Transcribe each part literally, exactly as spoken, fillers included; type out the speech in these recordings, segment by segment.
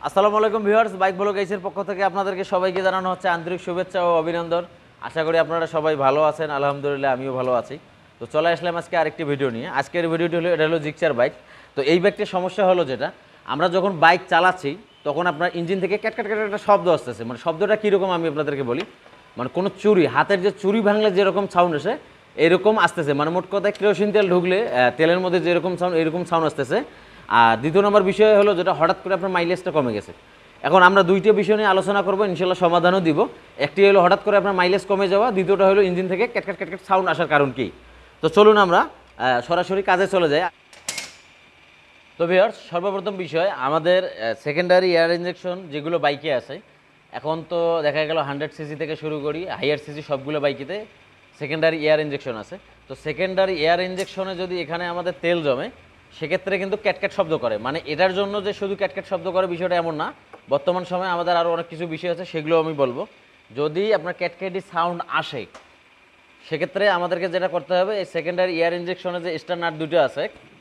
আসসালামু আলাইকুম viewers, bike blog এইচের পক্ষ থেকে আপনাদেরকে সবাইকে জানানো হচ্ছে আন্তরিক শুভেচ্ছা ও অভিনন্দন। আশা করি আপনারা সবাই ভালো আছেন। আলহামদুলিল্লাহ আমিও ভালো আছি। তো চলে আসলাম আজকে আরেকটি ভিডিও নিয়ে। আজকের ভিডিওটি হলো, এটা হলো জিক্সার বাইক। তো এই বাইকটির সমস্যা হলো যেটা, আমরা যখন বাইক চালাচ্ছি তখন আপনার ইঞ্জিন থেকে ক্যাট ক্যাট ক্যাট একটা শব্দ আসতেছে। মানে শব্দটা কীরকম আমি আপনাদেরকে বলি, মানে কোনো চুরি, হাতের যে চুরি ভাঙলে যেরকম সাউন্ড আসে এরকম আসতেছে। মানে মোট কথায় কেরোসিন তেল ঢুকলে তেলের মধ্যে যেরকম সাউন্ড, এরকম সাউন্ড আসতেছে। আর দ্বিতীয় নম্বর বিষয় হলো যেটা, হঠাৎ করে আপনার মাইলেজটা কমে গেছে। এখন আমরা দুইটা বিষয় নিয়ে আলোচনা করবো, ইনশাল্লাহ সমাধানও দিব। একটি হলো হঠাৎ করে আপনার মাইলেজ কমে যাওয়া, দ্বিতীয়টা হলো ইঞ্জিন থেকে ক্যাটক্যাট ক্যাটক্যাট সাউন্ড আসার কারণ কি। তো চলুন আমরা সরাসরি কাজে চলে যাই। তো ভিউয়ার্স, সর্বপ্রথম বিষয়, আমাদের সেকেন্ডারি এয়ার ইঞ্জেকশন যেগুলো বাইকে আছে, এখন তো দেখা গেল হান্ড্রেড সিসি থেকে শুরু করি হাইয়ার সিসি সবগুলো বাইকেতে সেকেন্ডারি এয়ার ইঞ্জেকশন আছে। তো সেকেন্ডারি এয়ার ইঞ্জেকশনে যদি এখানে আমাদের তেল জমে, সেক্ষেত্রে কিন্তু ক্যাটক্যাট শব্দ করে। মানে এটার জন্য যে শুধু ক্যাটক্যাট শব্দ করে বিষয়টা এমন না, বর্তমান সময়ে আমাদের আরও অনেক কিছু বিষয় আছে, সেগুলো আমি বলবো। যদি আপনার ক্যাটক্যাটি সাউন্ড আসে, সেক্ষেত্রে আমাদেরকে যেটা করতে হবে, এই সেকেন্ডারি এয়ার ইঞ্জেকশনে যে স্টার নাট দুটো আছে,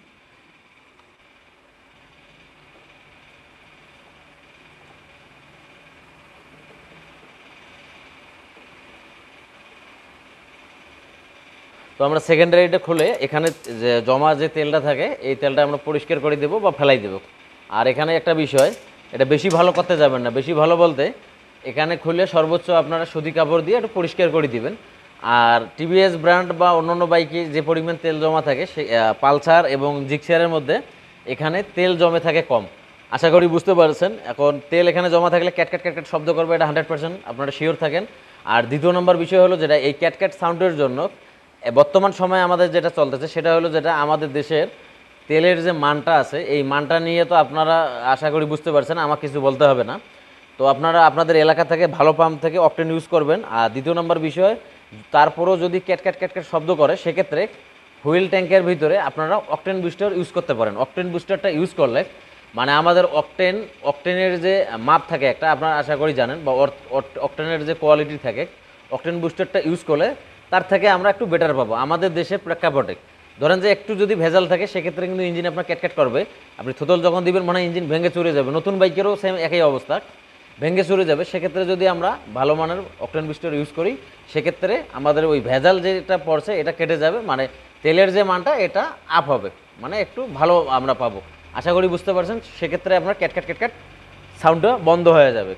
তো আমরা সেকেন্ডারিটা খুলে এখানে যে জমা যে তেলটা থাকে, এই তেলটা আমরা পরিষ্কার করে দেবো বা ফেলাই দেবো। আর এখানে একটা বিষয়, এটা বেশি ভালো করতে যাবেন না। বেশি ভালো বলতে, এখানে খুলে সর্বোচ্চ আপনারা সুতি কাপড় দিয়ে একটু পরিষ্কার করে দিবেন। আর টিভিএস ব্র্যান্ড বা অন্যান্য বাইকে যে পরিমাণ তেল জমা থাকে, সে পালসার এবং জিক্সারের মধ্যে এখানে তেল জমে থাকে কম। আশা করি বুঝতে পারছেন। এখন তেল এখানে জমা থাকলে ক্যাটক্যাট ক্যাটক্যাট শব্দ করবে, এটা হান্ড্রেড পার্সেন্ট আপনারা শিওর থাকেন। আর দ্বিতীয় নম্বর বিষয় হলো যেটা, এই ক্যাটক্যাট সাউন্ডের জন্য বর্তমান সময়ে আমাদের যেটা চলতেছে, সেটা হলো যেটা, আমাদের দেশের তেলের যে মানটা আছে, এই মানটা নিয়ে তো আপনারা আশা করি বুঝতে পারছেন, আমার কিছু বলতে হবে না। তো আপনারা আপনাদের এলাকা থেকে ভালো পাম্প থেকে অকটেন ইউজ করবেন। আর দ্বিতীয় নম্বর বিষয়, তারপরও যদি ক্যাটক্যাট ক্যাটক্যাট শব্দ করে, সেক্ষেত্রে হুইল ট্যাঙ্কের ভিতরে আপনারা অকটেন বুস্টার ইউজ করতে পারেন। অকটেন বুস্টারটা ইউজ করলে, মানে আমাদের অকটেন অকটেনের যে মাপ থাকে একটা, আপনারা আশা করি জানেন, বা অকটেনের যে কোয়ালিটি থাকে, অকটেন বুস্টারটা ইউজ করলে তার থেকে আমরা একটু বেটার পাবো আমাদের দেশের প্রেক্ষাপটে। ধরেন যে একটু যদি ভেজাল থাকে, সেক্ষেত্রে কিন্তু ইঞ্জিন আপনার ক্যাটক্যাট করবে। আপনি থোতল যখন দিবেন, মানে ইঞ্জিন ভেঙে চুরে যাবে। নতুন বাইকেরও সেম একই অবস্থা, ভেঙে চুরে যাবে। সেক্ষেত্রে যদি আমরা ভালো মানের অকটেন বুস্টার ইউজ করি, সেক্ষেত্রে আমাদের ওই ভেজাল যেটা পড়ছে এটা কেটে যাবে। মানে তেলের যে মানটা, এটা আপ হবে, মানে একটু ভালো আমরা পাবো। আশা করি বুঝতে পারছেন। সেক্ষেত্রে আপনার ক্যাটক্যাট ক্যাটক্যাট সাউন্ডটা বন্ধ হয়ে যাবে।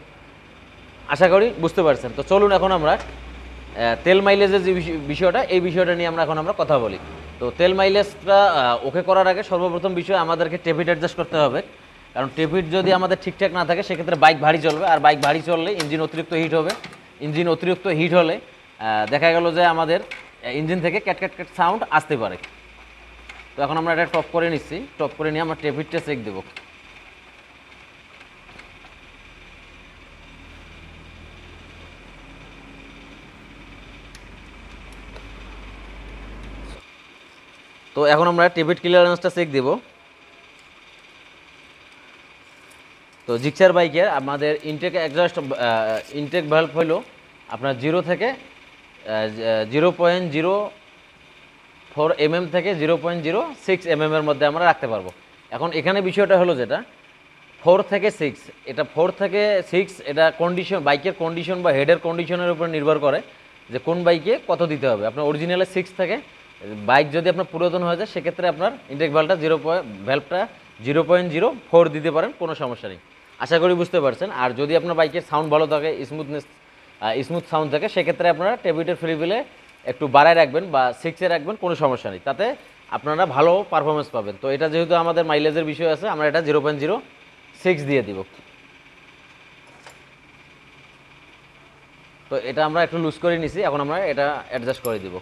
আশা করি বুঝতে পারছেন। তো চলুন এখন আমরা তেল মাইলেজের যে বিষয়টা, এই বিষয়টা নিয়ে আমরা এখন আমরা কথা বলি। তো তেল মাইলেজটা ওকে করার আগে সর্বপ্রথম বিষয়, আমাদেরকে টেপিট অ্যাডজাস্ট করতে হবে। কারণ টেপিট যদি আমাদের ঠিকঠাক না থাকে, সেক্ষেত্রে বাইক ভারী চলবে। আর বাইক ভারী চললে ইঞ্জিন অতিরিক্ত হিট হবে। ইঞ্জিন অতিরিক্ত হিট হলে দেখা গেল যে আমাদের ইঞ্জিন থেকে ক্যাট ক্যাট ক্যাট সাউন্ড আসতে পারে। তো এখন আমরা এটা টপ করে নিচ্ছি। টপ করে নিয়ে আমরা টেপিটটা চেক দেবো। তো এখন আমরা টেপিট ক্লিয়ারেন্সটা চেক দেব। তো জিক্সার বাইকের আমাদের ইনটেক এক্সস্ট ইনটেক ভালভ হলো আপনার জিরো থেকে zero point zero four mm এম থেকে zero point zero six mm এম এর মধ্যে আমরা রাখতে পারবো। এখন এখানে বিষয়টা হলো যেটা, ফোর থেকে সিক্স, এটা ফোর থেকে সিক্স এটা কন্ডিশন, বাইকের কন্ডিশন বা হেডের কন্ডিশনের উপর নির্ভর করে যে কোন বাইকে কত দিতে হবে। আপনার অরিজিনালে সিক্স থেকে, বাইক যদি আপনার পুরাতন হয়ে যায়, সেক্ষেত্রে আপনার ইনটেক ভালভটা জিরো পয়েন্ট ভ্যালভটা জিরো পয়েন্ট জিরো ফোর দিতে পারেন, কোনো সমস্যা নেই। আশা করি বুঝতে পারছেন। আর যদি আপনার বাইকের সাউন্ড ভালো থাকে, স্মুথনেস স্মুথ সাউন্ড থাকে, সেক্ষেত্রে আপনারা টেবিটের ফ্রি বিলে একটু বাড়ায় রাখবেন বা সিক্সে রাখবেন, কোনো সমস্যা নেই। তাতে আপনারা ভালো পারফরমেন্স পাবেন। তো এটা যেহেতু আমাদের মাইলেজের বিষয় আছে, আমরা এটা জিরো পয়েন্ট জিরো সিক্স দিয়ে দিব। তো এটা আমরা একটু লুজ করে নিছি, এখন আমরা এটা অ্যাডজাস্ট করে দিব।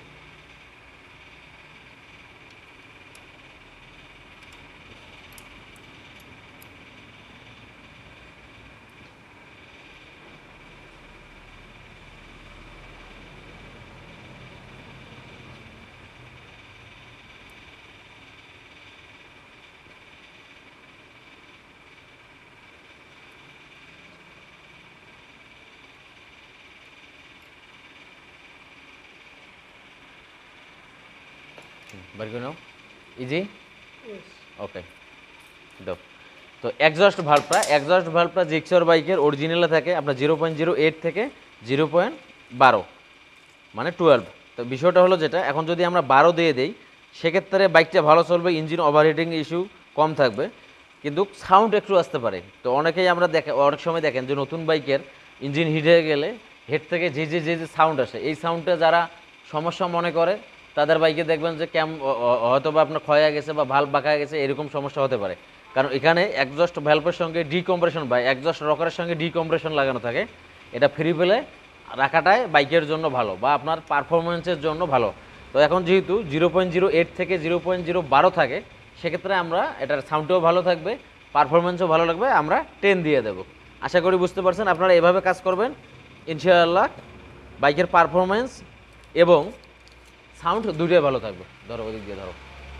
বাড়ি করে নাও, ইজি, ওকে দাও। তো এক্সজস্ট ভাল্বটা এক্সজস্ট ভাল্বটা জিক্সার বাইকের অরিজিনালে থাকে আপনার জিরো পয়েন্ট জিরো এইট থেকে জিরো পয়েন্ট বারো মানে টুয়েলভ। তো বিষয়টা হলো যেটা, এখন যদি আমরা বারো দিয়ে দিই সেক্ষেত্রে বাইকটা ভালো চলবে, ইঞ্জিন ওভারহিটিং ইস্যু কম থাকবে, কিন্তু সাউন্ড একটু আসতে পারে। তো অনেকেই আমরা দেখে অনেক সময় দেখেন যে নতুন বাইকের ইঞ্জিন হিট হয়ে গেলে হেড থেকে যে যে যে যে সাউন্ড আসে, এই সাউন্ডটা যারা সমস্যা মনে করে তাদের বাইকে দেখবেন যে ক্যাম হয়তো বা আপনার ক্ষয় গেছে বা ভাল্ব বাঁকা গেছে, এরকম সমস্যা হতে পারে। কারণ এখানে একজস্ট ভ্যালভের সঙ্গে ডিকম্প্রেশন বা একজস্ট রকারের সঙ্গে ডিকম্প্রেশন লাগানো থাকে। এটা ফ্রি পেলে রাখাটাই বাইকের জন্য ভালো বা আপনার পারফরমেন্সের জন্য ভালো। তো এখন যেহেতু জিরো পয়েন্ট জিরো এইট থেকে জিরো পয়েন্ট জিরো বারো থাকে, সেক্ষেত্রে আমরা এটার সাউন্ডটাও ভালো থাকবে, পারফরমেন্সও ভালো লাগবে, আমরা টেন দিয়ে দেবো। আশা করি বুঝতে পারছেন। আপনারা এভাবে কাজ করবেন, ইনশাআল্লাহ বাইকের পারফরমেন্স এবং সাউন্ড দুটোই ভালো থাকবে। ধরো ওদিক দিয়ে ধরো।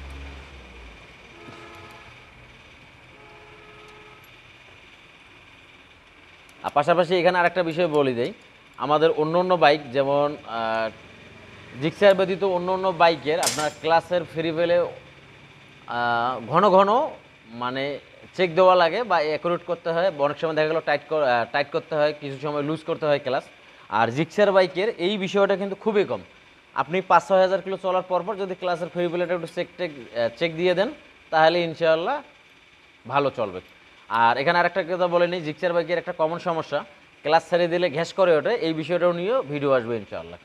আর পাশাপাশি এখানে আরেকটা বিষয় বলে দেই, আমাদের অন্য অন্য বাইক যেমন জিক্সার ব্যতীত অন্য অন্য বাইকের আপনার ক্লাসের ফ্রি পেলে ঘন ঘন মানে চেক দেওয়া লাগে বা অ্যাকুরেট করতে হয়, অনেক সময় দেখা গেলো টাইট টাইট করতে হয়, কিছু সময় লুজ করতে হয় ক্লাস। আর জিক্সার বাইকের এই বিষয়টা কিন্তু খুবই কম। আপনি পাঁচ ছয় হাজার কিলো চলার পর পর যদি ক্লাসের ফ্রি পেলেটা একটু চেক টেক চেক দিয়ে দেন, তাহলে ইনশাআল্লাহ ভালো চলবে। আর এখানে আরেকটা কথা বলে নিই, জিক্সার বাইকের একটা কমন সমস্যা, ক্লাস ছেড়ে দিলে ঘ্যাস করে ওঠে, এই বিষয়টাও নিয়েও ভিডিও আসবে ইনশাআল্লাহ।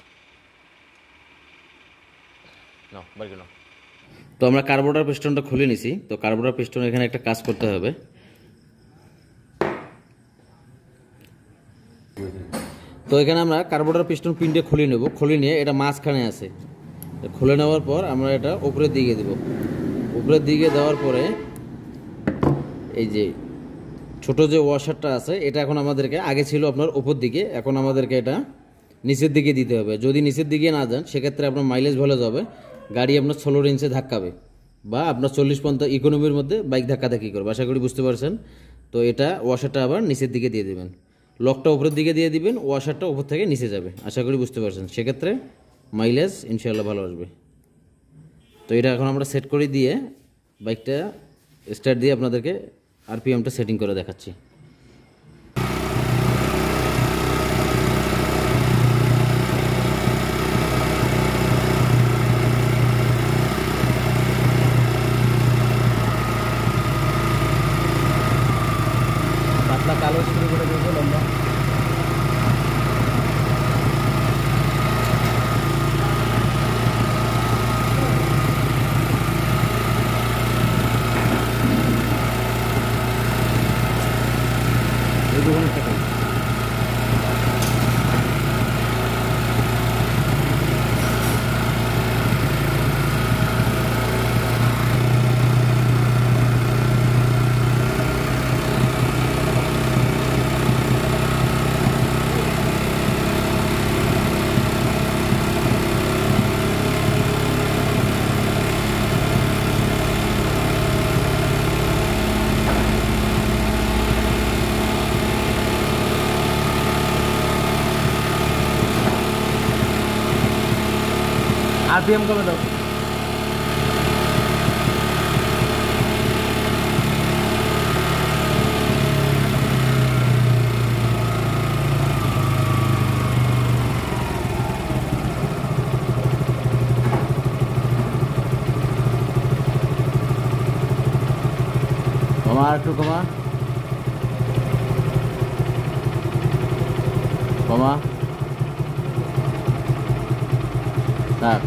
নাও বাড়ি নাও। তো আমরা কার্বোরেটর পিস্টনটা খুলে নিছি। তো কার্বোরেটর পিস্টন এখানে একটা কাজ করতে হবে। তো এখানে আমরা কার্বোরেটর পিস্টন পিনটা খুলে নেব। খুলে নিয়ে এটা মাঝখানে আছে, খুলে নেওয়ার পর আমরা এটা উপরের দিকে দেব। উপরের দিকে দেওয়ার পরে এই যে ছোট যে ওয়াশারটা আছে, এটা এখন আমাদেরকে, আগে ছিল আপনার উপর দিকে, এখন আমাদেরকে এটা নিচের দিকে দিতে হবে। যদি নিচের দিকে না যান সেক্ষেত্রে আপনার মাইলেজ ভালো যাবে, গাড়ি আপনার ষোলো রেঞ্জে ধাক্কাবে বা আপনার চল্লিশ পঞ্চাশ ইকোনমির মধ্যে বাইক ধাক্কাধাক্কি করবে। আশা করি বুঝতে পারছেন। তো এটা ওয়াশারটা আবার নিচের দিকে দিয়ে দেবেন, লকটা উপরের দিকে দিয়ে দিবেন, ওয়াশারটা উপর থেকে নিচে যাবে। আশা করি বুঝতে পারছেন। সেক্ষেত্রে মাইলেজ ইনশাআল্লাহ ভালো আসবে। তো এটা এখন আমরা সেট করে দিয়ে বাইকটা স্টার্ট দিয়ে আপনাদেরকে আরপিএমটা সেটিং করে দেখাচ্ছি। পাতলা কালো শুরু করে দেবো লম্বা। আরপিএম কমে দাও। কমা একটু কমা কমা থাক।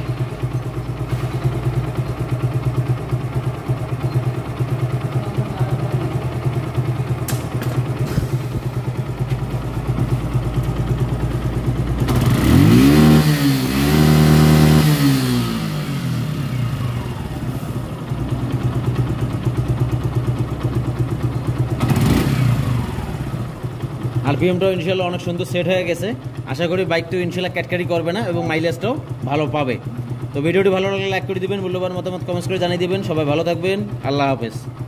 আরপিএমটাও ইনশাল্লাহ অনেক সুন্দর সেট হয়ে গেছে। আশা করি বাইকটাও ইনশাল্লাহ ক্যাটকারি করবে না এবং মাইলেজটাও ভালো পাবে। তো ভিডিওটি ভালো লাগলে লাইক করে দিবেন, মূল্যবান মতামত কমেন্টস করে জানিয়ে দিবেন। সবাই ভালো থাকবেন, আল্লাহ হাফেজ।